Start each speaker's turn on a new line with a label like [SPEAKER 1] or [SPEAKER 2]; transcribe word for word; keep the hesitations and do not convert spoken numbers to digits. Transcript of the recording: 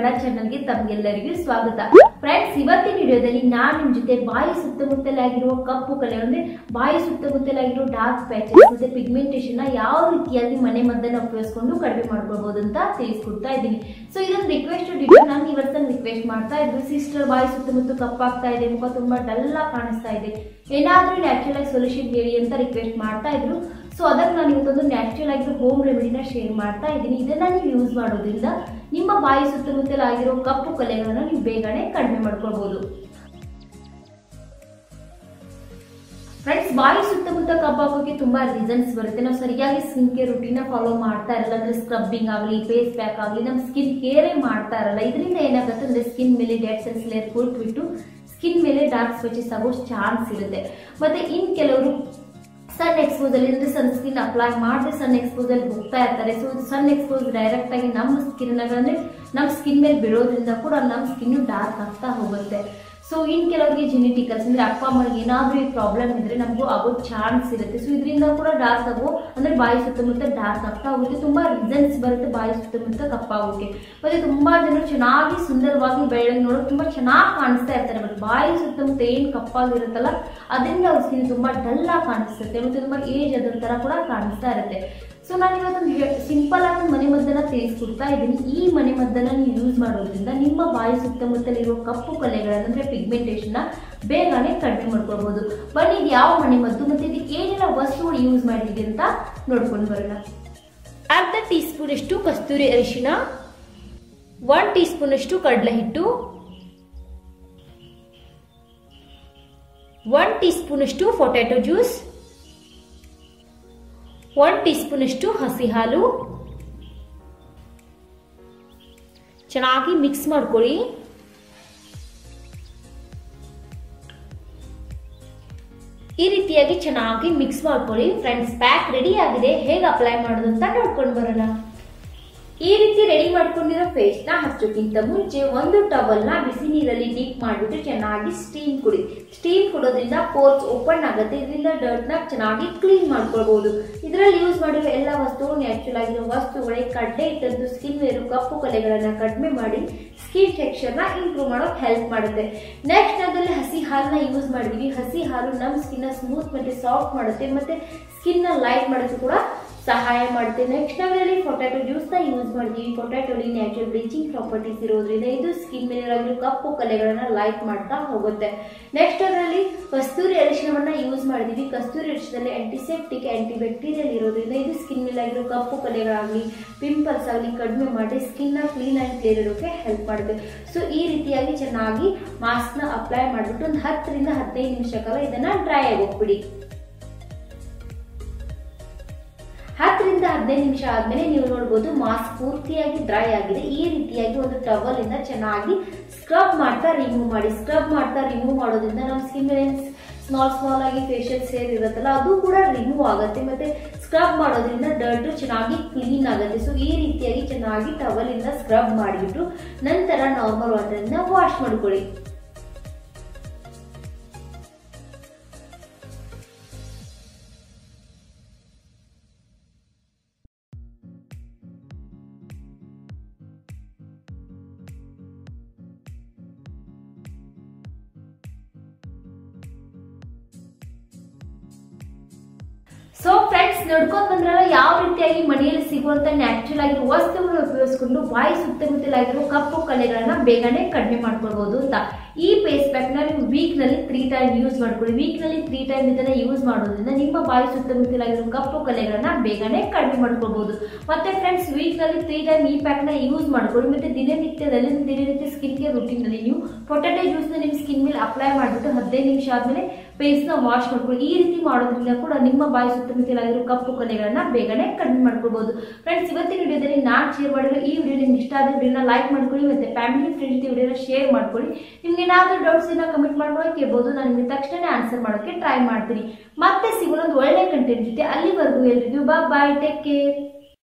[SPEAKER 1] ಚಾನೆಲ್ಗೆ ತಮಗೆಲ್ಲರಿಗೂ ಸ್ವಾಗತ. ಫ್ರೆಂಡ್ಸ್, ಇವತ್ತಿನ ವಿಡಿಯೋದಲ್ಲಿ ನಾನು ನಿಮ್ಮ ಜೊತೆ ಬಾಯಿ ಸುತ್ತಮುತ್ತಲಾಗಿರುವ ಕಪ್ಪು ಕಲೆ ಅಂದ್ರೆ ಬಾಯಿ ಸುತ್ತಮುತ್ತಲಾಗಿರುವ ಡಾರ್ಕ್ ಪ್ಯಾಚಸ್ ಮತ್ತೆ ಪಿಗ್ಮೆಂಟೇಷನ್ ನ ಯಾವ ರೀತಿಯಾಗಿ ಮನೆ ಮದ್ದನ್ನು ಉಪಯೋಗಿಸಿಕೊಂಡು ಕಡಿಮೆ ಮಾಡ್ಕೊಳ್ಬಹುದು ಅಂತ ತಿಳಿಸ್ಕೊಡ್ತಾ ಇದ್ದೀನಿ. ಸೊ ಇದೊಂದು ರಿಕ್ವೆಸ್ಟ್ ವಿಡಿಯೋ. ನಾನು ಇವತ್ತು ರಿಕ್ವೆಸ್ಟ್ ಮಾಡ್ತಾ ಇದ್ದು, ಸಿಸ್ಟರ್ ಬಾಯಿ ಸುತ್ತಮುತ್ತ ಕಪ್ಪಾಗ್ತಾ ಇದೆ, ಮುಖ ತುಂಬಾ ಡಲ್ ಆಗಿ ಕಾಣಿಸ್ತಾ ಇದೆ, ಏನಾದ್ರೂ ನ್ಯಾಚುರಲ್ ಆಗಿ ಸೊಲ್ಯೂಷನ್ ಹೇಳಿ ಅಂತ ರಿಕ್ವೆಸ್ಟ್ ಮಾಡ್ತಾ ಇದ್ರು. ಸೊ ಅದಕ್ಕೆ ನಾನು ಇವತ್ತೊಂದು ನ್ಯಾಚುರಲ್ ಆಗಿರೋ ಹೋಮ್ ರೆಮಿಡಿನ ಶೇರ್ ಮಾಡ್ತಾ ಇದ್ದೀನಿ. ಇದನ್ನ ನೀವು ಯೂಸ್ ಮಾಡೋದ್ರಿಂದ ನಿಮ್ಮ ಬಾಯಿ ಸುತ್ತಮುತ್ತಲ ಆಗಿರೋ ಕಪ್ಪು ಕಲೆಗಳನ್ನ ನೀವು ಬೇಗನೆ ಕಡಿಮೆ ಮಾಡ್ಕೊಳ್ಬಹುದು. ಫ್ರೆಂಡ್ಸ್, ಬಾಯಿ ಸುತ್ತಮುತ್ತ ಕಪ್ಪಾಗೋಕೆ ತುಂಬಾ ರೀಸನ್ಸ್ ಬರುತ್ತೆ. ನಾವು ಸರಿಯಾಗಿ ಸ್ಕಿನ್ ಕೇರ್ ರುಟೀನ್ ಫಾಲೋ ಮಾಡ್ತಾ ಇರಲ್ಲ, ಅಂದ್ರೆ ಸ್ಕ್ರಬ್ಬಿಂಗ್ ಆಗಲಿ, ಫೇಸ್ ಪ್ಯಾಕ್ ಆಗಲಿ, ನಮ್ಮ ಸ್ಕಿನ್ ಕೇರೇ ಮಾಡ್ತಾ ಇರಲ್ಲ. ಇದರಿಂದ ಏನಾಗುತ್ತೆ ಅಂದ್ರೆ ಸ್ಕಿನ್ ಮೇಲೆ ಡೆಡ್ ಸೆಲ್ಸ್ ಲೇಯರ್ ಕೊಟ್ಬಿಟ್ಟು ಸ್ಕಿನ್ ಮೇಲೆ ಡಾರ್ಕ್ ಸ್ಪೆಚಸ್ ಆಗೋ ಚಾನ್ಸ್ ಇರುತ್ತೆ. ಮತ್ತೆ ಇನ್ ಕೆಲವರು ಸನ್ ಎಕ್ಸ್ಪೋಸ್ ಅಲ್ಲಿ ಅಂದ್ರೆ ಸನ್ ಸ್ಕಿನ್ ಅಪ್ಲೈ ಮಾಡದೆ ಸನ್ ಎಕ್ಸ್ಪೋಸ್ ಅಲ್ಲಿ ಹೋಗ್ತಾ ಇರ್ತಾರೆ. ಸೊ ಸನ್ ಎಕ್ಸ್ಪೋಸ್ ಡೈರೆಕ್ಟ್ ಆಗಿ ನಮ್ಮ ಸ್ಕಿನ್ ಅಂದ್ರೆ ನಮ್ಮ ಸ್ಕಿನ್ ಮೇಲೆ ಬಿಡೋದ್ರಿಂದ ಕೂಡ ನಮ್ಮ ಸ್ಕಿನ್ ಡಾರ್ಕ್ ಆಗ್ತಾ ಹೋಗುತ್ತೆ. ಸೊ ಇನ್ ಕೆಲವರಿಗೆ ಜೆನೆಟಿಕಲ್ಸ್ ಅಂದ್ರೆ ಅಪ್ಪ ಅಮ್ಮನಿಗೆ ಏನಾದ್ರೂ ಈ ಪ್ರಾಬ್ಲಮ್ ಇದ್ರೆ ನಮಗೂ ಆಗೋ ಚಾನ್ಸ್ ಇರುತ್ತೆ. ಸೊ ಇದರಿಂದ ಕೂಡ ಡಾರ್ಕ್ ಆಗೋ ಅಂದ್ರೆ ಬಾಯಿ ಸುತ್ತಮುತ್ತ ಡಾರ್ಕ್ ಆಗ್ತಾ ಹೋಗುತ್ತೆ. ತುಂಬಾ ರೀಸನ್ಸ್ ಬರುತ್ತೆ ಬಾಯಿ ಸುತ್ತಮುತ್ತ ಕಪ್ಪಾಗೋಕೆ. ಮತ್ತೆ ತುಂಬಾ ಜನರು ಚೆನ್ನಾಗಿ ಸುಂದರವಾಗಿ ಬೆಳಗ್ಗೆ ನೋಡೋಕೆ ತುಂಬಾ ಚೆನ್ನಾಗಿ ಕಾಣಿಸ್ತಾ ಇರ್ತಾರೆ, ಬಟ್ ಬಾಯಿ ಸುತ್ತಮುತ್ತ ಏನ್ ಕಪ್ಪಾಗಿರುತ್ತಲ್ಲ ಅದರಿಂದ ಅವ್ರ ಸ್ಕಿನ್ ತುಂಬಾ ಡಲ್ ಆಗಿ ಕಾಣಿಸುತ್ತೆ, ಮತ್ತೆ ತುಂಬಾ ಏಜ್ ಅದ್ರ ತರ ಕೂಡ ಕಾಣಿಸ್ತಾ ಇರುತ್ತೆ. ಸೊ ನಾನು ಇವತ್ತೊಂದು ಸಿಂಪಲ್ ಆಗಿ ಮನೆ ಮದ್ದನ್ನ ತಿಳಿಸ್ಕೊಡ್ತಾ ಇದ್ದೀನಿ. ಈ ಮನೆ ಮದ್ದನ್ನ ನೀವು ಯೂಸ್ ಮಾಡೋದ್ರಿಂದ ನಿಮ್ಮ ಬಾಯಿ ಸುತ್ತಮುತ್ತಲಿರೋ ಕಪ್ಪು ಕಲೆಗಳನ್ನ ಅಂದ್ರೆ ಪಿಗ್ಮೆಂಟೇಷನ್ ನ ಬೇಗನೆ ಕಡಿಮೆ ಮಾಡ್ಕೊಳ್ಬಹುದು. ಬನ್ನಿ, ಇದು ಯಾವ ಮನೆ ಮದ್ದು ಮತ್ತೆ ಇದಕ್ಕೆ ಏನೆಲ್ಲ ವಸ್ತುಗಳು ಯೂಸ್ ಮಾಡಿದೆ ಅಂತ ನೋಡ್ಕೊಂಡು ಬರೋಣ. ಅರ್ಧ ಟೀ ಸ್ಪೂನ್ ಅಷ್ಟು ಕಸ್ತೂರಿ ಅರಿಶಿನ, ಒನ್ ಟೀ ಸ್ಪೂನ್ ಅಷ್ಟು ಕಡಲೆ ಹಿಟ್ಟು, ಒನ್ ಟೀ ಸ್ಪೂನ್ ಅಷ್ಟು potato juice, one teaspoon ಅಷ್ಟು ಹಸಿ ಹಾಲು. ಚೆನ್ನಾಗಿ ಮಿಕ್ಸ್ ಮಾಡ್ಕೊಳ್ಳಿ. ಈ ರೀತಿಯಾಗಿ ಚೆನ್ನಾಗಿ ಮಿಕ್ಸ್ ಮಾಡ್ಕೊಳ್ಳಿ. ಫ್ರೆಂಡ್ಸ್, ಪ್ಯಾಕ್ ರೆಡಿ ಆಗಿದೆ. ಹೇಗೆ ಅಪ್ಲೈ ಮಾಡೋದು ಅಂತ ನೋಡ್ಕೊಂಡು ಬರೋಣ. ಈ ರೀತಿ ರೆಡಿ ಮಾಡ್ಕೊಂಡಿರೋ ಫೇಸ್ ನ ಹಚ್ಚೋಕ್ಕಿಂತ ಮುಂಚೆ ಒಂದು ಟವಲ್ ನ ಬಿಸಿ ನೀರಲ್ಲಿ ಡೀಪ್ ಮಾಡಿಬಿಟ್ಟು ಚೆನ್ನಾಗಿ ಸ್ಟೀಮ್ ಕುಡಿ. ಸ್ಟೀಮ್ ಕೊಡೋದ್ರಿಂದ ಪೋರ್ಸ್ ಓಪನ್ ಆಗುತ್ತೆ. ಇದರಿಂದ ಡರ್ಟ್ ನ ಚೆನ್ನಾಗಿ ಕ್ಲೀನ್ ಮಾಡ್ಕೊಳ್ಬಹುದು. ಇದರಲ್ಲಿ ಯೂಸ್ ಮಾಡಿರೋ ಎಲ್ಲ ವಸ್ತುಗಳು ನ್ಯಾಚುರಲ್ ಆಗಿರೋ ವಸ್ತುಗಳೇ. ಕಡ್ಲೆ ಹಿಟ್ಟಂತೂ ಸ್ಕಿನ್ ಮೇರು ಕಪ್ಪು ಕಲೆಗಳನ್ನ ಕಡಿಮೆ ಮಾಡಿ ಸ್ಕಿನ್ ಟೆಕ್ಸ್ಚರ್ ನ ಇಂಪ್ರೂವ್ ಮಾಡೋಕೆ ಹೆಲ್ಪ್ ಮಾಡುತ್ತೆ. ನೆಕ್ಸ್ಟ್ ಅದರಲ್ಲಿ ಹಸಿ ಹಾಲನ್ನ ಯೂಸ್ ಮಾಡಿದೀವಿ. ಹಸಿ ಹಾಲು ನಮ್ಮ ಸ್ಕಿನ್ ನ ಸ್ಮೂತ್ ಮತ್ತೆ ಸಾಫ್ಟ್ ಮಾಡುತ್ತೆ, ಮತ್ತೆ ಸ್ಕಿನ್ ನ ಲೈಟ್ ಮಾಡೋದು ಕೂಡ ಸಹಾಯ ಮಾಡುತ್ತೆ. ನೆಕ್ಸ್ಟ್ ನಾವಿಲ್ಲಿ ಪೊಟ್ಯಾಟೊ ಜ್ಯೂಸ್ ನ ಯೂಸ್ ಮಾಡ್ತೀವಿ. ಪೊಟ್ಯಾಟೊಲಿ ನ್ಯಾಚುರಲ್ ಬ್ಲೀಚಿಂಗ್ ಪ್ರಾಪರ್ಟೀಸ್ ಇರೋದ್ರಿಂದ ಇದು ಸ್ಕಿನ್ ಮೇಲೆ ಕಪ್ಪು ಕಲೆಗಳನ್ನ ಲೈಟ್ ಮಾಡ್ತಾ ಹೋಗುತ್ತೆ. ನೆಕ್ಸ್ಟ್ ಅದರಲ್ಲಿ ಕಸ್ತೂರಿ ಅರಿಶಿನವನ್ನ ಯೂಸ್ ಮಾಡಿದೀವಿ. ಕಸ್ತೂರಿ ಅರಿಶಿನದಲ್ಲಿ ಆಂಟಿಸೆಪ್ಟಿಕ್ ಆಂಟಿ ಬ್ಯಾಕ್ಟೀರಿಯಲ್ ಇರೋದ್ರಿಂದ ಇದು ಸ್ಕಿನ್ ಮೇಲೆ ಆಗಿರೋ ಕಪ್ಪು ಕಲೆಗಳಾಗ್ಲಿ ಪಿಂಪಲ್ಸ್ ಆಗಲಿ ಕಡಿಮೆ ಮಾಡಿ ಸ್ಕಿನ್ ನ ಕ್ಲೀನ್ ಅಂಡ್ ಕ್ಲಿಯರ್ ಇರೋಕೆ ಹೆಲ್ಪ್ ಮಾಡುತ್ತೆ. ಸೊ ಈ ರೀತಿಯಾಗಿ ಚೆನ್ನಾಗಿ ಮಾಸ್ಕ್ ನ ಅಪ್ಲೈ ಮಾಡಿಬಿಟ್ಟು ಒಂದು ಹತ್ತರಿಂದ ಹದಿನೈದು ನಿಮಿಷ ಕಾಲ ಇದನ್ನ ಡ್ರೈ ಆಗಿ ಹೋಗ್ಬಿಡಿ. ಹತ್ತರಿಂದ ಹದಿನೈದು ನಿಮಿಷ ಆದ್ಮೇಲೆ ನೀವು ನೋಡಬಹುದು ಮಾಸ್ಕ್ ಪೂರ್ತಿಯಾಗಿ ಡ್ರೈ ಆಗಿದೆ. ಈ ರೀತಿಯಾಗಿ ಒಂದು ಟವಲ್ ಇಂದ ಚೆನ್ನಾಗಿ ಸ್ಕ್ರಬ್ ಮಾಡ್ತಾ ರಿಮೂವ್ ಮಾಡಿ. ಸ್ಕ್ರಬ್ ಮಾಡ್ತಾ ರಿಮೂವ್ ಮಾಡೋದ್ರಿಂದ ನಮ್ಮ ಸ್ಕಿನ್ ಮೇಲೆ ಸ್ಮಾಲ್ ಸ್ಮಾಲ್ ಆಗಿ ಫೇಶಿಯಲ್ ಸೇರ್ ಇರುತ್ತಲ್ಲ ಅದು ಕೂಡ ರಿಮೂವ್ ಆಗುತ್ತೆ. ಮತ್ತೆ ಸ್ಕ್ರಬ್ ಮಾಡೋದ್ರಿಂದ ಡರ್ಟ್ ಚೆನ್ನಾಗಿ ಕ್ಲೀನ್ ಆಗುತ್ತೆ. ಸೊ ಈ ರೀತಿಯಾಗಿ ಚೆನ್ನಾಗಿ ಟವಲ್ ಇಂದ ಸ್ಕ್ರಬ್ ಮಾಡಿಬಿಟ್ಟು ನಂತರ ನಾರ್ಮಲ್ ವಾಟರ್ ಇಂದ ವಾಶ್ ಮಾಡ್ಕೊಳ್ಳಿ. ಸೊ ಫ್ರೆಂಡ್ಸ್, ನೋಡ್ಕೊಂಡ್ ಬಂದ್ರಲ್ಲ ಯಾವ ರೀತಿಯಾಗಿ ಮನೆಯಲ್ಲಿ ಸಿಗುವಂತ ನ್ಯಾಚುರಲ್ ಆಗಿರೋ ವಸ್ತುಗಳನ್ನು ಉಪಯೋಗಿಸಿಕೊಂಡು ಬಾಯಿ ಸುತ್ತಮುತ್ತಲಾಗಿರೋ ಕಪ್ಪು ಕಲೆಗಳನ್ನ ಬೇಗನೆ ಕಡಿಮೆ ಮಾಡ್ಕೊಳ್ಬಹುದು ಅಂತ. ಈ ಫೇಸ್ ಪ್ಯಾಕ್ ನ ನೀವು ವೀಕ್ ನಲ್ಲಿ ತ್ರೀ ಟೈಮ್ ಯೂಸ್ ಮಾಡ್ಕೊಳ್ಳಿ. ವೀಕ್ ನಲ್ಲಿ ತ್ರೀ ಟೈಮ್ ಇದನ್ನ ಯೂಸ್ ಮಾಡೋದ್ರಿಂದ ನಿಮ್ಮ ಬಾಯಿ ಸುತ್ತಮುತ್ತಲಾಗಿರೋ ಕಪ್ಪು ಕಲೆಗಳನ್ನ ಬೇಗನೆ ಕಡಿಮೆ ಮಾಡ್ಕೊಳ್ಬಹುದು. ಮತ್ತೆ ಫ್ರೆಂಡ್ಸ್, ವೀಕ್ ನಲ್ಲಿ ತ್ರೀ ಟೈಮ್ ಈ ಪ್ಯಾಕ್ ನ ಯೂಸ್ ಮಾಡ್ಕೊಳ್ಳಿ. ಮತ್ತೆ ದಿನನಿತ್ಯದಲ್ಲಿ ದಿನನಿತ್ಯ ಸ್ಕಿನ್ ಕೇರ್ ರುಟೀನ್ ನಲ್ಲಿ ನೀವು ಪೊಟ್ಯಾಟೊ ಜ್ಯೂಸ್ ನ ನಿಮ್ ಸ್ಕಿನ್ ಮೇಲೆ ಅಪ್ಲೈ ಮಾಡಿಬಿಟ್ಟು ಹದಿನೈದು ನಿಮಿಷ ಆದ್ಮೇಲೆ ಫೇಸ್ ನ ವಾಶ್ ಮಾಡ್ಕೊಳ್ಳಿ. ಈ ರೀತಿ ಮಾಡೋದ್ರಿಂದ ಕೂಡ ನಿಮ್ಮ ಬಾಯಿ ಸುತ್ತಮುತ್ತಲಾಗಿರೋ ಕಪ್ಪು ಕಲೆಗಳನ್ನ ಬೇಗನೆ ಕಡಿಮೆ ಮಾಡ್ಕೊಳ್ಬಹುದು. ಫ್ರೆಂಡ್ಸ್, ಇವತ್ತಿನ ವಿಡಿಯೋದಲ್ಲಿ ನಾನು ಶೇರ್ ಮಾಡಿರೋ ಈ ವಿಡಿಯೋ ನಿಮ್ಗೆ ಇಷ್ಟ ಆದ್ರೆ ವಿಡಿಯೋನ ಲೈಕ್ ಮಾಡ್ಕೊಳ್ಳಿ, ಮತ್ತೆ ಫ್ಯಾಮಿಲಿ ಫ್ರೆಂಡ್ಸ್ ವಿಡಿಯೋನ ಶೇರ್ ಮಾಡ್ಕೊಳ್ಳಿ. ನಿಮ್ಗೆ ಏನಾದ್ರೂ ಡೌಟ್ಸ್ ಇನ್ನ ಕಮೆಂಟ್ ಮಾಡ್ಕೊಳಕ್ಕೆ ಇರ್ಬೋದು, ನಾನು ನಿಮ್ಗೆ ತಕ್ಷಣ ಆನ್ಸರ್ ಮಾಡೋಕೆ ಟ್ರೈ ಮಾಡ್ತೀನಿ. ಮತ್ತೆ ಸಿಗೋಣ ಒಂದು ಒಳ್ಳೆ ಕಂಟೆಂಟ್ ಜೊತೆ. ಅಲ್ಲಿವರೆಗೂ ಎಲ್ರಿಗೂ ಬಾಯ್ ಬಾಯ್, ಟೇಕ್ ಕೇರ್.